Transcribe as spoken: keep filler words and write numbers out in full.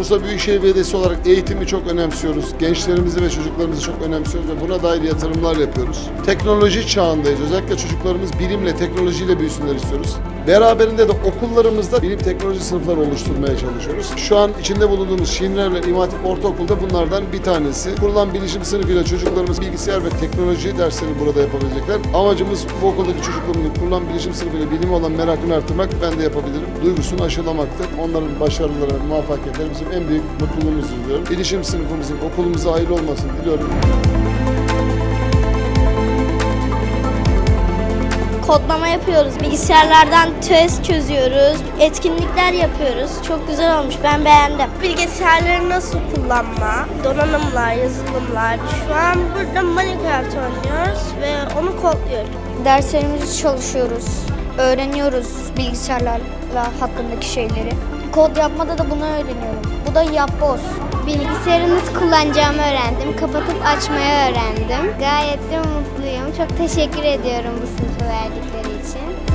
Bursa Büyükşehir Belediyesi olarak eğitimi çok önemsiyoruz. Gençlerimizi ve çocuklarımızı çok önemsiyoruz ve buna dair yatırımlar yapıyoruz. Teknoloji çağındayız. Özellikle çocuklarımız bilimle, teknolojiyle büyüsünler istiyoruz. Beraberinde de okullarımızda bilim teknoloji sınıfları oluşturmaya çalışıyoruz. Şu an içinde bulunduğumuz Şirinevler İmam Hatip Ortaokul'da bunlardan bir tanesi. Kurulan bilişim sınıfıyla çocuklarımız bilgisayar ve teknoloji derslerini burada yapabilecekler. Amacımız bu okuldaki çocuklarımızın kurulan bilişim sınıfıyla bilime olan merakını artırmak, ben de yapabilirim duygusunu aşılamaktır. Onların başarıları ve muvaffakiyetleri bizim en büyük mutluluğumuzdur diyorum. Bilişim sınıfımızın okulumuza hayırlı olmasını diliyorum. Kodlama yapıyoruz, bilgisayarlardan test çözüyoruz, etkinlikler yapıyoruz. Çok güzel olmuş, ben beğendim. Bilgisayarları nasıl kullanma, donanımlar, yazılımlar. Şu an burada Minecraft oynuyoruz ve onu kodluyoruz. Derslerimizi çalışıyoruz, öğreniyoruz bilgisayarlarla hakkındaki şeyleri. Kod yapmada da bunu öğreniyorum. Bu da yapboz. Bilgisayarı nasıl kullanacağımı öğrendim. Kapatıp açmayı öğrendim. Gayet de mutluyum. Çok teşekkür ediyorum bu sınıfı verdikleri için.